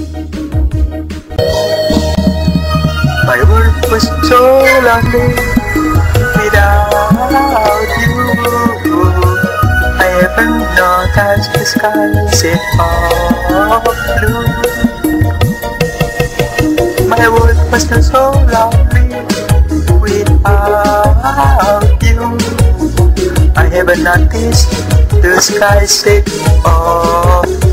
My world was so lonely without you. I haven't noticed the sky set all blue. My world was so lonely without you. I haven't noticed the sky set all